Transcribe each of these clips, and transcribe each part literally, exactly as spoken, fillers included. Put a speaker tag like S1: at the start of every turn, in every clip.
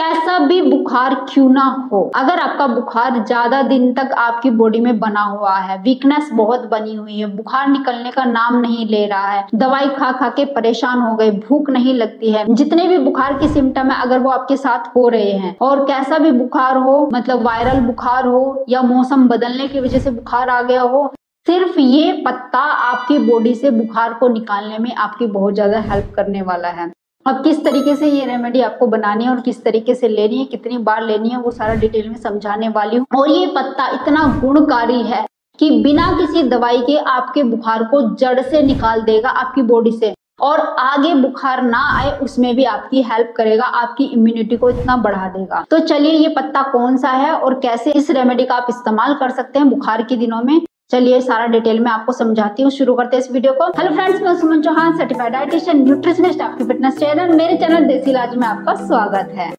S1: कैसा भी बुखार क्यों ना हो, अगर आपका बुखार ज्यादा दिन तक आपकी बॉडी में बना हुआ है, वीकनेस बहुत बनी हुई है, बुखार निकलने का नाम नहीं ले रहा है, दवाई खा खा के परेशान हो गए, भूख नहीं लगती है, जितने भी बुखार के सिम्टम है अगर वो आपके साथ हो रहे हैं, और कैसा भी बुखार हो, मतलब वायरल बुखार हो या मौसम बदलने की वजह से बुखार आ गया हो, सिर्फ ये पत्ता आपकी बॉडी से बुखार को निकालने में आपकी बहुत ज्यादा हेल्प करने वाला है। अब किस तरीके से ये रेमेडी आपको बनानी है और किस तरीके से लेनी है, कितनी बार लेनी है, वो सारा डिटेल में समझाने वाली हूँ। और ये पत्ता इतना गुणकारी है कि बिना किसी दवाई के आपके बुखार को जड़ से निकाल देगा आपकी बॉडी से, और आगे बुखार ना आए उसमें भी आपकी हेल्प करेगा, आपकी इम्यूनिटी को इतना बढ़ा देगा। तो चलिए ये पत्ता कौन सा है और कैसे इस रेमेडी का आप इस्तेमाल कर सकते हैं बुखार के दिनों में, चलिए सारा डिटेल में आपको समझाती हूँ। शुरू करते हैं इस वीडियो को। हेलो फ्रेंड्स, मैं Suman Chauhan, certified dietitian, nutritionist, आपकी फिटनेस ट्रेनर। मेरे चैनल देसी इलाज में आपका स्वागत है।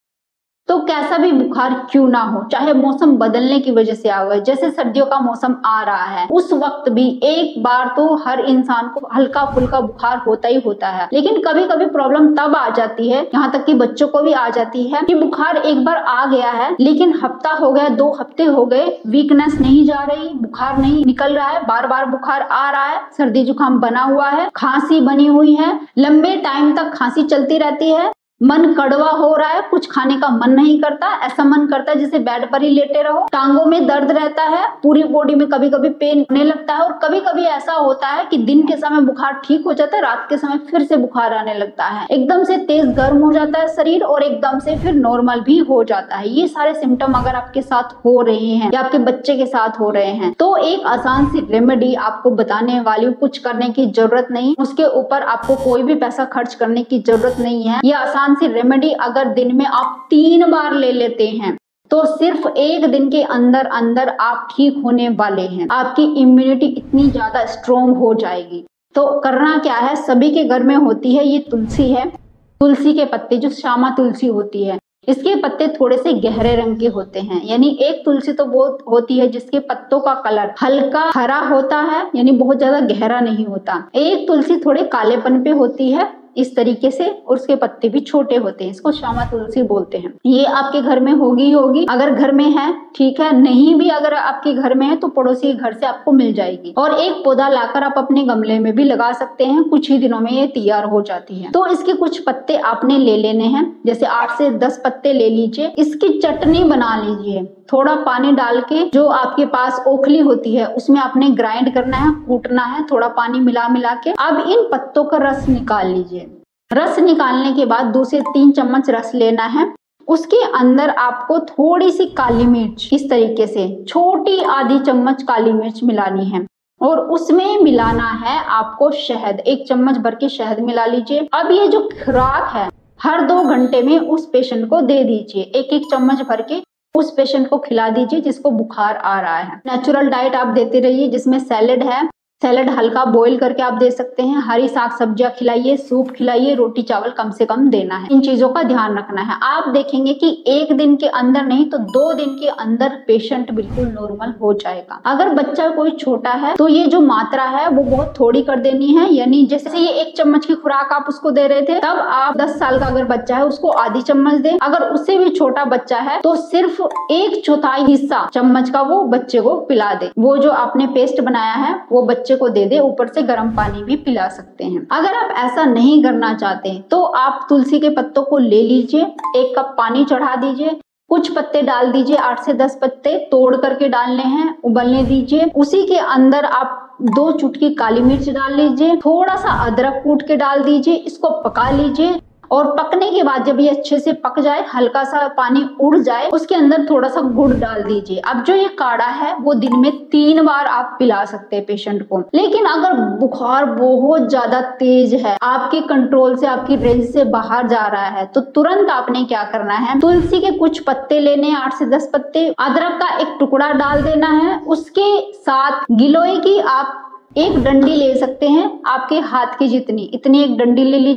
S1: तो कैसा भी बुखार क्यों ना हो, चाहे मौसम बदलने की वजह से आ गए, जैसे सर्दियों का मौसम आ रहा है, उस वक्त भी एक बार तो हर इंसान को हल्का फुल्का बुखार होता ही होता है। लेकिन कभी कभी प्रॉब्लम तब आ जाती है, यहाँ तक कि बच्चों को भी आ जाती है, कि बुखार एक बार आ गया है लेकिन हफ्ता हो गया, दो हफ्ते हो गए, वीकनेस नहीं जा रही, बुखार नहीं निकल रहा है, बार बार बुखार आ रहा है, सर्दी जुकाम बना हुआ है, खांसी बनी हुई है, लंबे टाइम तक खांसी चलती रहती है, मन कड़वा हो रहा है, कुछ खाने का मन नहीं करता, ऐसा मन करता है जैसे बेड पर ही लेटे रहो, टांगों में दर्द रहता है, पूरी बॉडी में कभी कभी पेन होने लगता है, और कभी कभी ऐसा होता है कि दिन के समय बुखार ठीक हो जाता है, रात के समय फिर से बुखार आने लगता है, एकदम से तेज गर्म हो जाता है शरीर और एकदम से फिर नॉर्मल भी हो जाता है। ये सारे सिम्टम अगर आपके साथ हो रहे हैं या आपके बच्चे के साथ हो रहे हैं, तो एक आसान सी रेमेडी आपको बताने वाली हूँ। कुछ करने की जरूरत नहीं, उसके ऊपर आपको कोई भी पैसा खर्च करने की जरूरत नहीं है। ये आसान सी रेमेडी अगर दिन में आप तीन बार ले लेते हैं तो सिर्फ एक दिन के अंदर अंदर आप ठीक होने वाले हैं, आपकी इम्यूनिटी इतनी ज्यादा स्ट्रोंग हो जाएगी। तो करना क्या है, सभी के घर में होती है, ये तुलसी है, तुलसी के पत्ते, जो श्यामा तुलसी होती है, इसके पत्ते थोड़े से गहरे रंग के होते हैं, यानी एक तुलसी तो वो होती है जिसके पत्तों का कलर हल्का हरा होता है, यानी बहुत ज्यादा गहरा नहीं होता। एक तुलसी थोड़े कालेपन पे होती है इस तरीके से, और उसके पत्ते भी छोटे होते हैं, इसको श्यामा तुलसी बोलते हैं। ये आपके घर में होगी होगी, अगर घर में है ठीक है, नहीं भी अगर आपके घर में है तो पड़ोसी के घर से आपको मिल जाएगी। और एक पौधा लाकर आप अपने गमले में भी लगा सकते हैं, कुछ ही दिनों में ये तैयार हो जाती है। तो इसके कुछ पत्ते आपने ले लेने हैं, जैसे आठ से दस पत्ते ले लीजिए, इसकी चटनी बना लीजिए, थोड़ा पानी डाल के, जो आपके पास ओखली होती है उसमें आपने ग्राइंड करना है, कूटना है, थोड़ा पानी मिला मिला के। अब इन पत्तों का रस निकाल लीजिए। रस निकालने के बाद दो से तीन चम्मच रस लेना है, उसके अंदर आपको थोड़ी सी काली मिर्च, इस तरीके से छोटी आधी चम्मच काली मिर्च मिलानी है, और उसमें मिलाना है आपको शहद, एक चम्मच भर के शहद मिला लीजिए। अब ये जो खुराक है हर दो घंटे में उस पेशेंट को दे दीजिए, एक एक चम्मच भर के उस पेशेंट को खिला दीजिए जिसको बुखार आ रहा है। नेचुरल डाइट आप देते रहिए, जिसमें सैलेड है, सैलेड हल्का बॉईल करके आप दे सकते हैं, हरी साग सब्जियां खिलाइए, सूप खिलाइए, रोटी चावल कम से कम देना है। इन चीजों का ध्यान रखना है। आप देखेंगे कि एक दिन के अंदर नहीं तो दो दिन के अंदर पेशेंट बिल्कुल नॉर्मल हो जाएगा। अगर बच्चा कोई छोटा है तो ये जो मात्रा है वो बहुत थोड़ी कर देनी है, यानी जैसे ये एक चम्मच की खुराक आप उसको दे रहे थे, तब आप दस साल का अगर बच्चा है उसको आधी चम्मच दे, अगर उससे भी छोटा बच्चा है तो सिर्फ एक चौथाई हिस्सा चम्मच का वो बच्चे को पिला दे। वो जो आपने पेस्ट बनाया है वो बच्चे को दे दे, ऊपर से गर्म पानी भी पिला सकते हैं। अगर आप ऐसा नहीं करना चाहते तो आप तुलसी के पत्तों को ले लीजिए, एक कप पानी चढ़ा दीजिए, कुछ पत्ते डाल दीजिए, आठ से दस पत्ते तोड़ करके डालने हैं, उबलने दीजिए। उसी के अंदर आप दो चुटकी काली मिर्च डाल लीजिए, थोड़ा सा अदरक कूट के डाल दीजिए, इसको पका लीजिए, और पकने के बाद जब ये अच्छे से पक जाए, हल्का सा पानी उड़ जाए, उसके अंदर थोड़ा सा गुड़ डाल दीजिए। अब जो ये काढ़ा है वो दिन में तीन बार आप पिला सकते हैं पेशेंट को। लेकिन अगर बुखार बहुत ज्यादा तेज है, आपके कंट्रोल से, आपकी रेंज से बाहर जा रहा है, तो तुरंत आपने क्या करना है, तुलसी के कुछ पत्ते लेने, आठ से दस पत्ते, अदरक का एक टुकड़ा डाल देना है, उसके साथ गिलोय की आप एक डंडी ले सकते हैं, आपके हाथ की जितनी, इतनी एक डंडी ले लीजिए,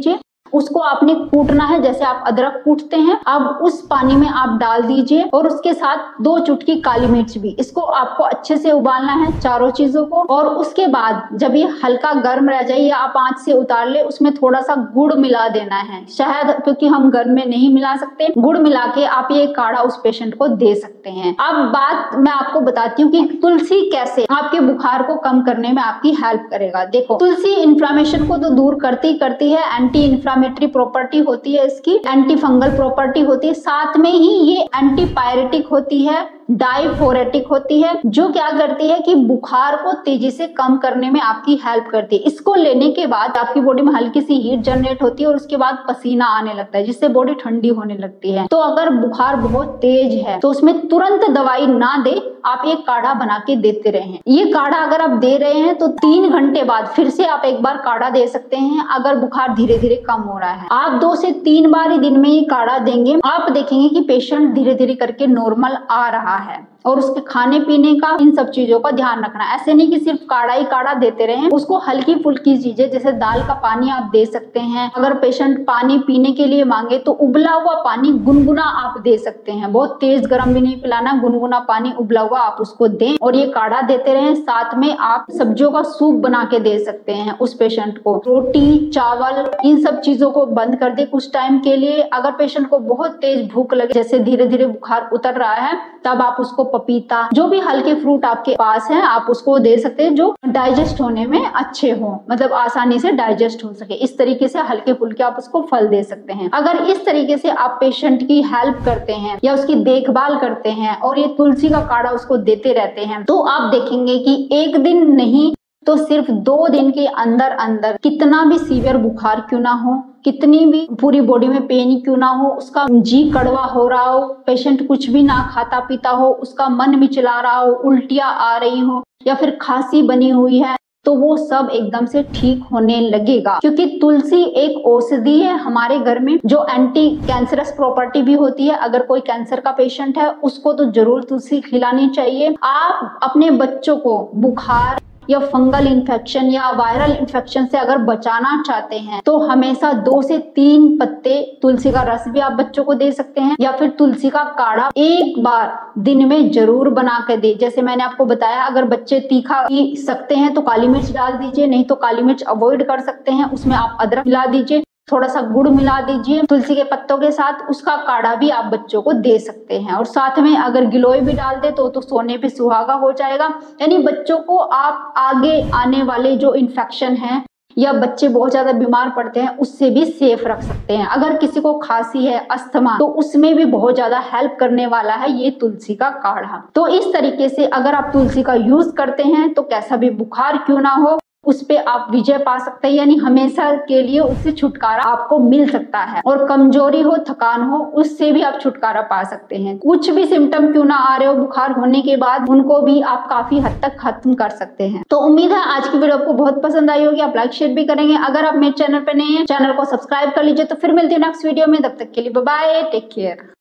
S1: उसको आपने कूटना है जैसे आप अदरक कूटते हैं। अब उस पानी में आप डाल दीजिए और उसके साथ दो चुटकी काली मिर्च भी। इसको आपको अच्छे से उबालना है चारों चीजों को। और उसके बाद जब ये हल्का गर्म रह जाए या आप आंच से उतार ले, उसमें थोड़ा सा गुड़ मिला देना है। शहद क्योंकि हम गर्म में नहीं मिला सकते, गुड़ मिला के आप ये काढ़ा उस पेशेंट को दे सकते हैं। अब बात मैं आपको बताती हूँ कि तुलसी कैसे आपके बुखार को कम करने में आपकी हेल्प करेगा। देखो, तुलसी इन्फ्लामेशन को तो दूर करती करती है, एंटी इन्फ्लामेटरी प्रॉपर्टी होती है इसकी, एंटी फंगल प्रॉपर्टी होती है, साथ में ही ये एंटी पायरेटिक होती है, डाइफोरेटिक होती है, जो क्या करती है कि बुखार को तेजी से कम करने में आपकी हेल्प करती है। इसको लेने के बाद आपकी बॉडी में हल्की सी हीट जनरेट होती है और उसके बाद पसीना आने लगता है, जिससे बॉडी ठंडी होने लगती है। तो अगर बुखार बहुत तेज है तो उसमें तुरंत दवाई ना दे, आप एक काढ़ा बना के देते रहें। ये काढ़ा अगर आप दे रहे हैं तो तीन घंटे बाद फिर से आप एक बार काढ़ा दे सकते हैं अगर बुखार धीरे धीरे कम हो रहा है। आप दो से तीन बार ही दिन में ये काढ़ा देंगे, आप देखेंगे कि पेशेंट धीरे धीरे करके नॉर्मल आ रहा है। और उसके खाने पीने का, इन सब चीजों का ध्यान रखना। ऐसे नहीं कि सिर्फ काढ़ा ही काढ़ा देते रहें, उसको हल्की फुल्की चीजें जैसे दाल का पानी आप दे सकते हैं। अगर पेशेंट पानी पीने के लिए मांगे तो उबला हुआ पानी गुनगुना आप दे सकते हैं। बहुत तेज गर्म भी नहीं पिलाना, गुनगुना पानी उबला हुआ आप उसको दें और ये काढ़ा देते रहें। साथ में आप सब्जियों का सूप बना के दे सकते हैं उस पेशेंट को। रोटी, चावल, इन सब चीजों को बंद कर दे कुछ टाइम के लिए। अगर पेशेंट को बहुत तेज भूख लगे, जैसे धीरे धीरे बुखार उतर रहा है, तब आप उसको पपीता, जो भी हल्के फ्रूट आपके पास है आप उसको दे सकते हैं, जो डाइजेस्ट होने में अच्छे हो, मतलब आसानी से डाइजेस्ट हो सके। इस तरीके से हल्के फुल्के आप उसको फल दे सकते हैं। अगर इस तरीके से आप पेशेंट की हेल्प करते हैं या उसकी देखभाल करते हैं और ये तुलसी का काढ़ा उसको देते रहते हैं, तो आप देखेंगे कि एक दिन नहीं तो सिर्फ दो दिन के अंदर अंदर कितना भी सीवियर बुखार क्यों ना हो, कितनी भी पूरी बॉडी में पेन क्यों ना हो, उसका जी कड़वा हो रहा हो, पेशेंट कुछ भी ना खाता पीता हो, उसका मन मिचला रहा हो, उल्टियां आ रही हो या फिर खांसी बनी हुई है, तो वो सब एकदम से ठीक होने लगेगा। क्योंकि तुलसी एक औषधि है हमारे घर में जो एंटी कैंसरस प्रॉपर्टी भी होती है। अगर कोई कैंसर का पेशेंट है उसको तो जरूर तुलसी खिलानी चाहिए। आप अपने बच्चों को बुखार या फंगल इन्फेक्शन या वायरल इन्फेक्शन से अगर बचाना चाहते हैं तो हमेशा दो से तीन पत्ते तुलसी का रस भी आप बच्चों को दे सकते हैं, या फिर तुलसी का काढ़ा एक बार दिन में जरूर बना कर दे। जैसे मैंने आपको बताया, अगर बच्चे तीखा पी सकते हैं तो काली मिर्च डाल दीजिए, नहीं तो काली मिर्च अवॉइड कर सकते हैं, उसमें आप अदरक मिला दीजिए, थोड़ा सा गुड़ मिला दीजिए तुलसी के पत्तों के साथ, उसका काढ़ा भी आप बच्चों को दे सकते हैं। और साथ में अगर गिलोय भी डाल दे तो तो सोने पे सुहागा हो जाएगा। यानी बच्चों को आप आगे आने वाले जो इन्फेक्शन है या बच्चे बहुत ज्यादा बीमार पड़ते हैं उससे भी सेफ रख सकते हैं। अगर किसी को खांसी है, अस्थमा, तो उसमें भी बहुत ज्यादा हेल्प करने वाला है ये तुलसी का काढ़ा। तो इस तरीके से अगर आप तुलसी का यूज करते हैं तो कैसा भी बुखार क्यों ना हो उस पे आप विजय पा सकते हैं, यानी हमेशा के लिए उससे छुटकारा आपको मिल सकता है। और कमजोरी हो, थकान हो, उससे भी आप छुटकारा पा सकते हैं। कुछ भी सिम्टम क्यों ना आ रहे हो बुखार होने के बाद, उनको भी आप काफी हद तक खत्म कर सकते हैं। तो उम्मीद है आज की वीडियो आपको बहुत पसंद आई होगी, आप लाइक शेयर भी करेंगे। अगर आप मेरे चैनल पे नए हैं, चैनल को सब्सक्राइब कर लीजिए। तो फिर मिलती है नेक्स्ट वीडियो में, तब तक के लिए बाय बाय, टेक केयर।